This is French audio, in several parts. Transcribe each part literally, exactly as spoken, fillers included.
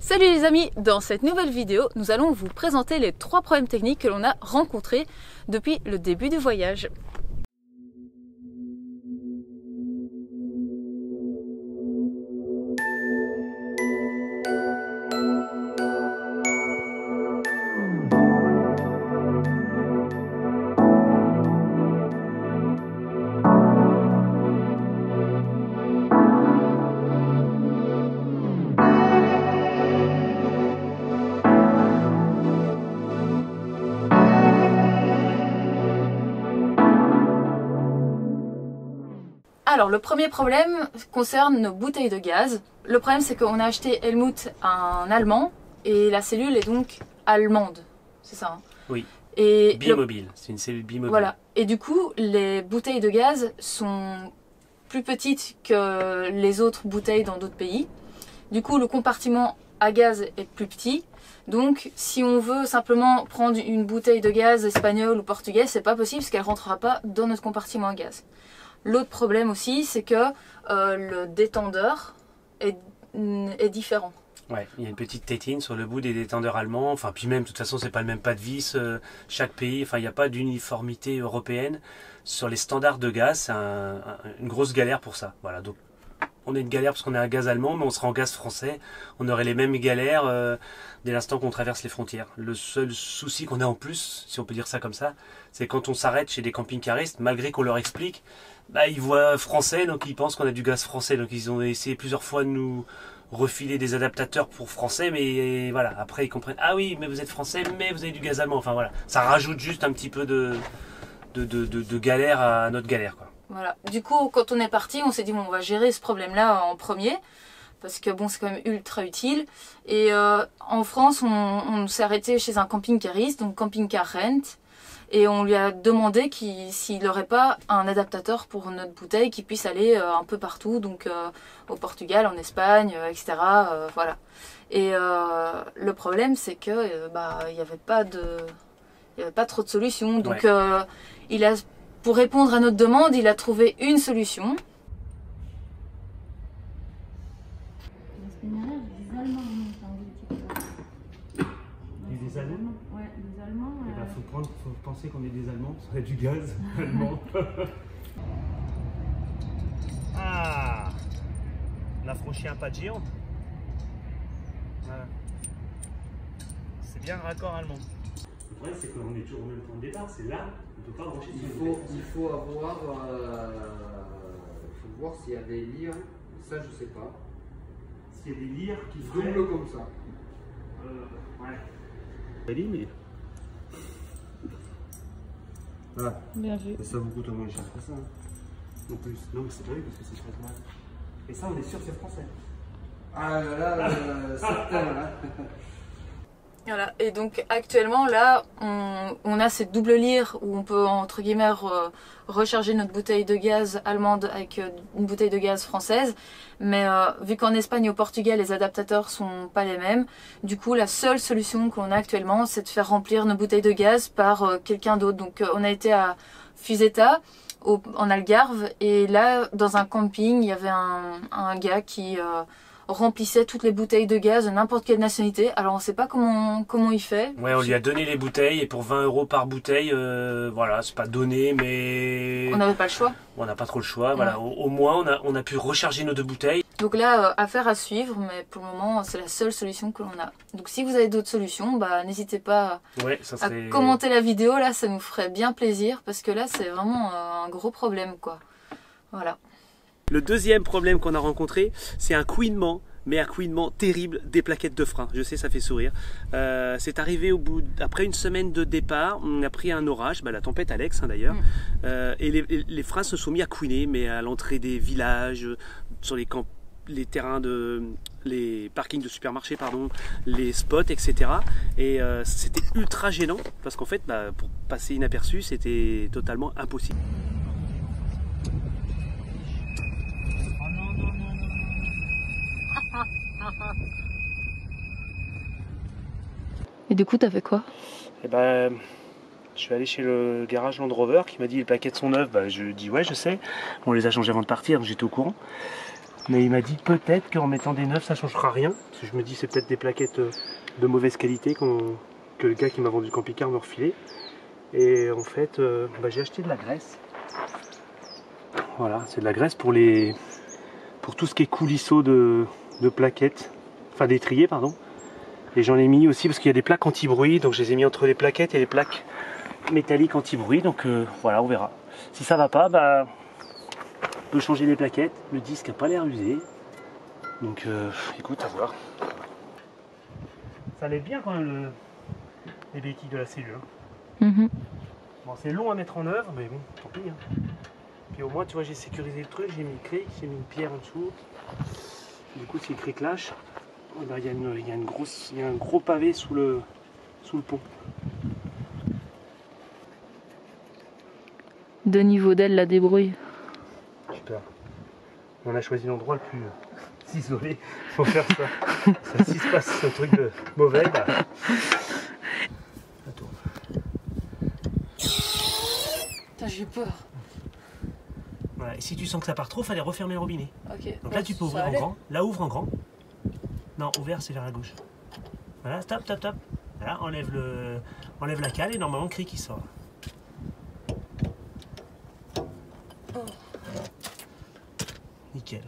Salut les amis, dans cette nouvelle vidéo, nous allons vous présenter les trois problèmes techniques que l'on a rencontrés depuis le début du voyage. Alors le premier problème concerne nos bouteilles de gaz. Le problème c'est qu'on a acheté Helmut un allemand et la cellule est donc allemande, c'est ça hein? Oui, et bimobile, le... c'est une cellule bimobile. Voilà, et du coup les bouteilles de gaz sont plus petites que les autres bouteilles dans d'autres pays. Du coup le compartiment à gaz est plus petit. Donc si on veut simplement prendre une bouteille de gaz espagnole ou portugaise, c'est pas possible parce qu'elle rentrera pas dans notre compartiment à gaz. L'autre problème aussi, c'est que euh, le détendeur est, est différent. Ouais, il y a une petite tétine sur le bout des détendeurs allemands. Enfin, puis même, de toute façon, c'est pas le même pas de vis. Euh, chaque pays, enfin, il n'y a pas d'uniformité européenne sur les standards de gaz. C'est un, un, une grosse galère pour ça. Voilà, donc on est une galère parce qu'on est un gaz allemand, mais on sera en gaz français. On aurait les mêmes galères euh, dès l'instant qu'on traverse les frontières. Le seul souci qu'on a en plus, si on peut dire ça comme ça, c'est quand on s'arrête chez des camping-caristes, malgré qu'on leur explique, bah, ils voient français, donc ils pensent qu'on a du gaz français. Donc ils ont essayé plusieurs fois de nous refiler des adaptateurs pour français, mais voilà, après ils comprennent, ah oui, mais vous êtes français, mais vous avez du gaz allemand. Enfin voilà, ça rajoute juste un petit peu de, de, de, de, de galère à notre galère, quoi. Voilà. Du coup, quand on est parti, on s'est dit bon, on va gérer ce problème-là en premier, parce que bon, c'est quand même ultra utile. Et euh, en France, on, on s'est arrêté chez un camping-cariste, donc Camping Car Rent, et on lui a demandé s'il n'aurait pas un adaptateur pour notre bouteille qui puisse aller euh, un peu partout, donc euh, au Portugal, en Espagne, euh, et cetera. Euh, voilà. Et euh, le problème, c'est que euh, bah, il n'y avait pas de, il y avait pas trop de solutions. Donc, ouais. euh, il a Pour répondre à notre demande, il a trouvé une solution. Des Allemands? Ouais, des Allemands. Il bah, faut, prendre, faut penser qu'on est des Allemands, ça serait du gaz allemand. Ah, on a franchi un pas de géant. Voilà. C'est bien un raccord allemand. Le problème, c'est qu'on est toujours au même point de départ, c'est là, on ne peut pas brancher il faut, il faut avoir, euh, il faut voir s'il y a des lyres, ça je sais pas. S'il y a des lyres qui double feraient... comme ça. Euh, ouais. Mais... Voilà. Bien vu. Et ça vous coûte au moins cher que ça. Hein. En plus, non mais c'est pas vrai parce que c'est très mal. Et ça, on est sûr que c'est français. Ah là, euh, certain là. Voilà, et donc actuellement là on, on a cette double lyre où on peut entre guillemets re, recharger notre bouteille de gaz allemande avec une bouteille de gaz française, mais euh, vu qu'en Espagne et au Portugal les adaptateurs sont pas les mêmes, du coup la seule solution qu'on a actuellement c'est de faire remplir nos bouteilles de gaz par euh, quelqu'un d'autre. Donc euh, on a été à Fuseta au, en Algarve et là dans un camping il y avait un, un gars qui... Euh, remplissait toutes les bouteilles de gaz de n'importe quelle nationalité. Alors on sait pas comment comment il fait. Ouais, on lui a donné les bouteilles et pour vingt euros par bouteille, euh, voilà, c'est pas donné, mais on n'avait pas le choix. On n'a pas trop le choix. Ouais. Voilà, au, au moins on a on a pu recharger nos deux bouteilles. Donc là, euh, affaire à suivre, mais pour le moment c'est la seule solution que l'on a. Donc si vous avez d'autres solutions, bah n'hésitez pas ouais, ça serait... à commenter la vidéo. Là, ça nous ferait bien plaisir parce que là c'est vraiment euh, un gros problème quoi. Voilà. Le deuxième problème qu'on a rencontré, c'est un couinement, mais un couinement terrible des plaquettes de frein. Je sais, ça fait sourire. Euh, c'est arrivé au bout, après une semaine de départ, on a pris un orage, bah, la tempête Alex hein, d'ailleurs, mmh. euh, et les, les freins se sont mis à couiner, mais à l'entrée des villages, sur les camps, les terrains de, les parkings de supermarchés, pardon, les spots, et cetera. Et euh, c'était ultra gênant parce qu'en fait, bah, pour passer inaperçu, c'était totalement impossible. Et du coup, t'as fait quoi? Eh ben, je suis allé chez le garage Land Rover qui m'a dit les plaquettes sont neuves. Bah, je dis ouais, je sais. On les a changées avant de partir, j'étais au courant. Mais il m'a dit peut-être qu'en mettant des neufs ça changera rien. Parce que je me dis c'est peut-être des plaquettes de mauvaise qualité qu'on, que le gars qui m'a vendu le camping-car me refilait. Et en fait euh, bah, j'ai acheté de la graisse. Voilà, c'est de la graisse pour les pour tout ce qui est coulisseau de, de plaquettes. Enfin d'étrier pardon. Et j'en ai mis aussi parce qu'il y a des plaques anti-bruit. Donc je les ai mis entre les plaquettes et les plaques métalliques anti-bruit. Donc euh, voilà, on verra. Si ça va pas, bah on peut changer les plaquettes. Le disque n'a pas l'air usé. Donc euh, écoute, à voir. Ça allait bien quand même le... les béquilles de la cellule. Hein. Mm-hmm. Bon, c'est long à mettre en œuvre, mais bon, tant pis. Hein. Puis au moins, tu vois, j'ai sécurisé le truc, j'ai mis une clé, j'ai mis une pierre en dessous. Du coup, si le cric lâche, il y a, une, il y a une grosse, il y a un gros pavé sous le, sous le pont. De niveau d'aile la débrouille. Super. On a choisi l'endroit le plus euh, isolé pour faire ça. ça si se passe un truc de mauvais, bah... Attends. Putain, j'ai peur. Voilà. Et si tu sens que ça part trop, fallait refermer le robinet. Ok. Donc là, tu peux ouvrir en grand. Là, ouvre en grand. Non, ouvert, c'est vers la gauche. Voilà, stop, stop, stop. Voilà, enlève, le... enlève la cale et normalement, le cric il sort. Oh. Nickel.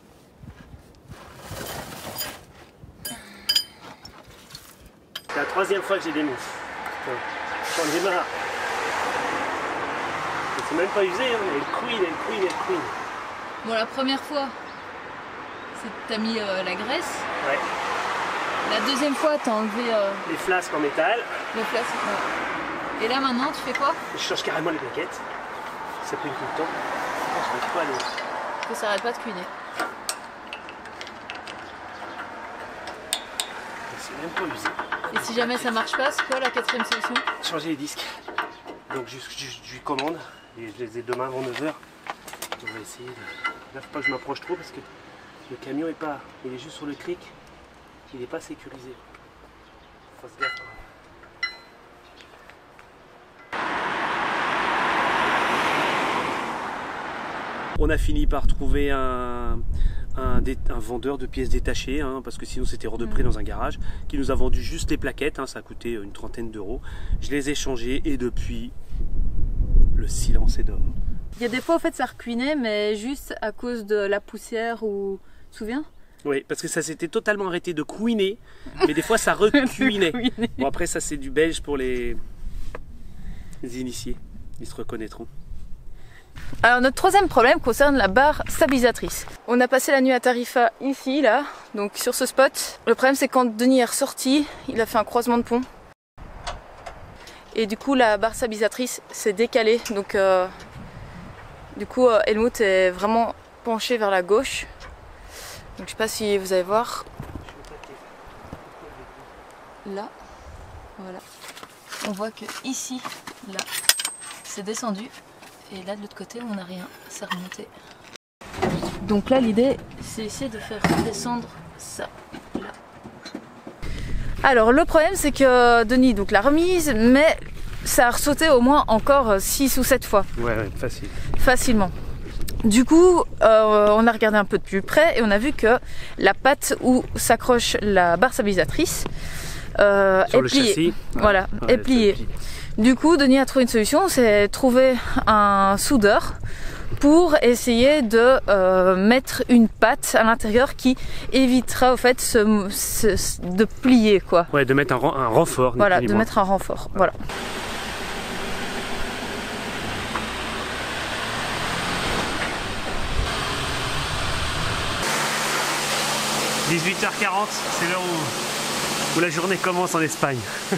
C'est la troisième fois que j'ai des mousses. J'en ai marre. C'est même pas usé, hein. Elle couine, elle couine, elle couine. Bon, la première fois, c'est que t'as mis euh, la graisse. Ouais. La deuxième fois, t'as enlevé euh, Les flasques en métal. le plastique. Ouais. Et là maintenant, tu fais quoi? Je change carrément les plaquettes. Ça couine tout le temps. Je n'arrive pas à aller. Que ça arrête pas de cuiner. C'est même pas usé. Et si jamais ça marche pas, c'est quoi la quatrième solution? Changer les disques. Donc je, je, je lui commande et je les ai demain avant neuf heures. On va essayer de... Là, faut pas que je m'approche trop parce que le camion est pas... Il est juste sur le cric. Il n'est pas sécurisé. Faut se gaffe. On a fini par trouver un, un, dé, un vendeur de pièces détachées, hein, parce que sinon c'était hors de prix dans un garage, qui nous a vendu juste les plaquettes, hein, ça a coûté une trentaine d'euros. Je les ai changées et depuis, le silence est d'or. Il y a des fois, en fait, ça recuinait, mais juste à cause de la poussière ou... Tu te souviens? Oui, parce que ça s'était totalement arrêté de couiner, mais des fois ça recuinait. Bon, après ça c'est du belge pour les... les initiés, ils se reconnaîtront. Alors notre troisième problème concerne la barre stabilisatrice. On a passé la nuit à Tarifa ici, là, donc sur ce spot. Le problème c'est quand Denis est ressorti, il a fait un croisement de pont. Et du coup la barre stabilisatrice s'est décalée, donc euh, du coup euh, Helmut est vraiment penché vers la gauche. Donc je sais pas si vous allez voir. Là, voilà. On voit que ici, là, c'est descendu. Et là de l'autre côté on n'a rien, c'est remonté. Donc là l'idée c'est essayer de faire descendre ça là. Alors le problème c'est que Denis donc l'a remise, mais ça a ressauté au moins encore six ou sept fois. Ouais, ouais, facile. Facilement. Du coup euh, on a regardé un peu de plus près et on a vu que la patte où s'accroche la barre stabilisatrice euh, Sur est le pliée. châssis. Voilà, Ouais, est pliée. Du coup, Denis a trouvé une solution, c'est trouver un soudeur pour essayer de euh, mettre une patte à l'intérieur qui évitera au fait ce, ce, de plier quoi. Ouais, de mettre un, un renfort. Voilà, de mettre un renfort. Voilà. dix-huit heures quarante, c'est l'heure où, où la journée commence en Espagne.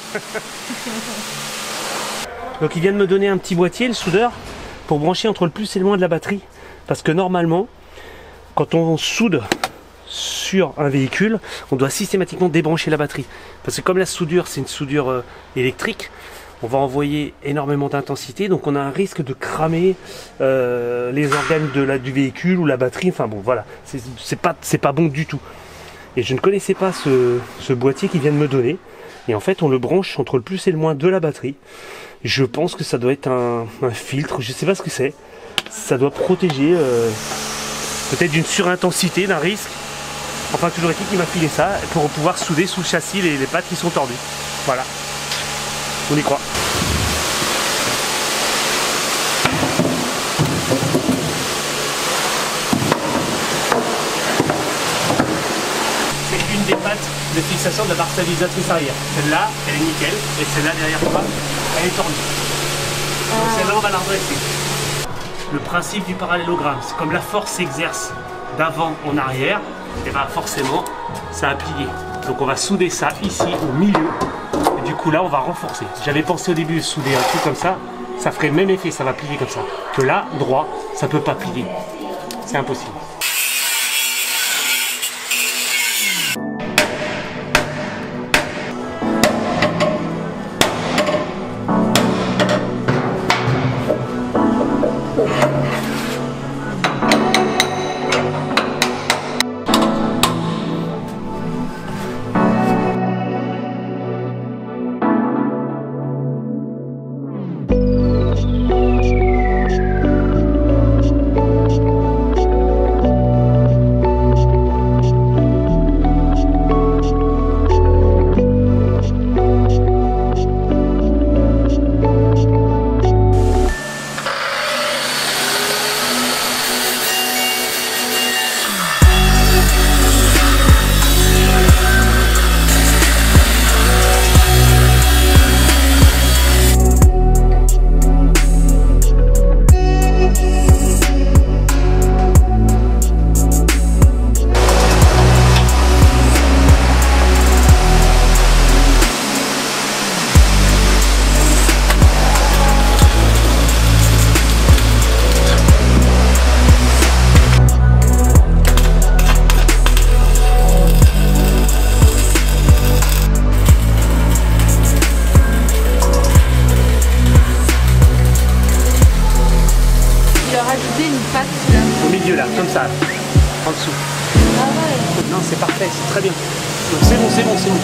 Donc il vient de me donner un petit boîtier, le soudeur, pour brancher entre le plus et le moins de la batterie. Parce que normalement, quand on soude sur un véhicule, on doit systématiquement débrancher la batterie. Parce que comme la soudure, c'est une soudure euh, électrique, on va envoyer énormément d'intensité, donc on a un risque de cramer euh, les organes de la, du véhicule ou la batterie. Enfin bon, voilà, c'est pas, c'est pas bon du tout. Et je ne connaissais pas ce, ce boîtier qu'il vient de me donner. Et en fait, on le branche entre le plus et le moins de la batterie. Je pense que ça doit être un, un filtre, je sais pas ce que c'est. Ça doit protéger euh, peut-être d'une surintensité, d'un risque. Enfin, toujours est-il qu'il m'a filé ça pour pouvoir souder sous le châssis les, les pattes qui sont tordues. Voilà. On y croit. C'est une des pattes de fixation de la barre stabilisatrice arrière. Celle-là, elle est nickel. Et celle-là, derrière toi, elle est tordue. Donc celle-là, on va la redresser. Le principe du parallélogramme, c'est comme la force s'exerce d'avant en arrière, et bien forcément ça a plié. Donc on va souder ça ici au milieu, et du coup là on va renforcer. J'avais pensé au début de souder un truc comme ça, ça ferait le même effet, ça va plier comme ça. Que là, droit, ça peut pas plier. C'est impossible. Au milieu là, comme ça, en dessous. Ah ouais. Non, c'est parfait, c'est très bien. C'est bon, c'est bon, c'est bon.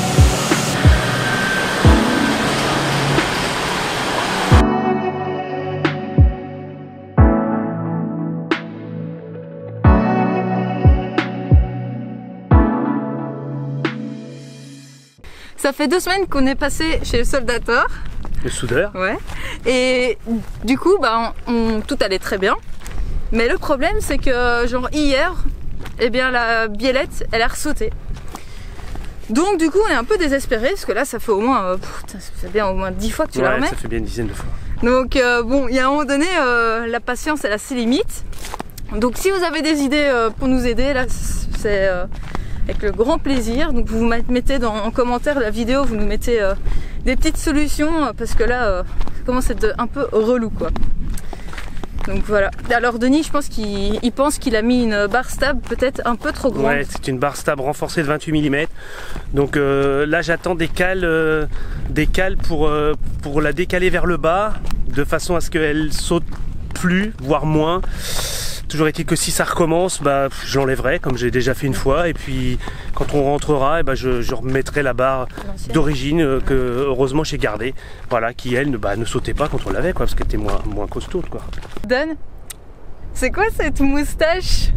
Ça fait deux semaines qu'on est passé chez le soldateur. Le soudeur. Ouais. Et du coup, bah, on, on- tout allait très bien. Mais le problème, c'est que genre hier, eh bien la biellette, elle a ressauté. Donc du coup, on est un peu désespéré parce que là, ça fait au moins, euh, putain, ça fait bien au moins dix fois que tu la Ouais, remets. ça fait bien une dizaine de fois. Donc euh, bon, il y a un moment donné, euh, la patience, elle a ses limites. Donc si vous avez des idées euh, pour nous aider, là, c'est euh, avec le grand plaisir. Donc vous mettez dans, en commentaire la vidéo, vous nous mettez euh, des petites solutions euh, parce que là, euh, ça commence à être un peu relou, quoi. Donc voilà. Alors Denis, je pense qu'il il pense qu'il a mis une barre stable peut-être un peu trop grande. Ouais, c'est une barre stable renforcée de vingt-huit millimètres. Donc euh, là, j'attends des cales, euh, des cales pour, euh, pour la décaler vers le bas, de façon à ce qu'elle saute plus, voire moins. Toujours est-il que si ça recommence, bah, je l'enlèverai comme j'ai déjà fait une fois. Et puis quand on rentrera, eh bah, je, je remettrai la barre d'origine euh, que heureusement j'ai gardée. Voilà, qui elle ne, bah, ne sautait pas quand on l'avait, quoi, parce qu'elle était moins, moins costaud, quoi. Dan, c'est quoi cette moustache?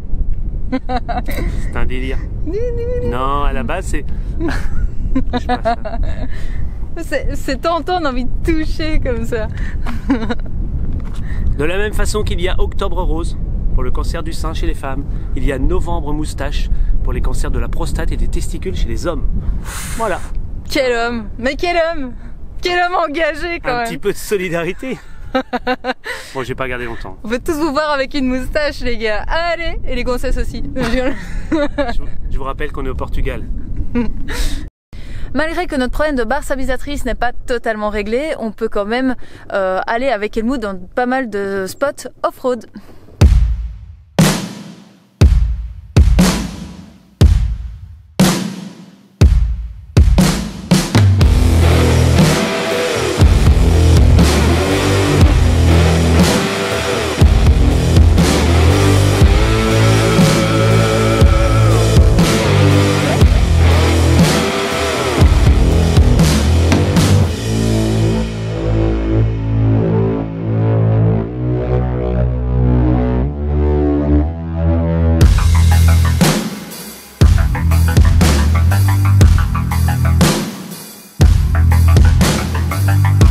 C'est un délire. Non, à la base c'est... Je sais pas, ça. C'est c'est tentant, on a envie de toucher comme ça. De la même façon qu'il y a Octobre Rose pour le cancer du sein chez les femmes, il y a Novembre Moustache pour les cancers de la prostate et des testicules chez les hommes. Voilà. Quel homme! Mais quel homme! Quel homme engagé quand Un même! petit peu de solidarité. Bon, j'ai pas gardé longtemps. On veut tous vous voir avec une moustache, les gars. Allez! Et les gonzesses aussi. Je vous, je vous rappelle qu'on est au Portugal. Malgré que notre problème de barre stabilisatrice n'est pas totalement réglé, on peut quand même euh, aller avec Helmut dans pas mal de spots off-road. Bye.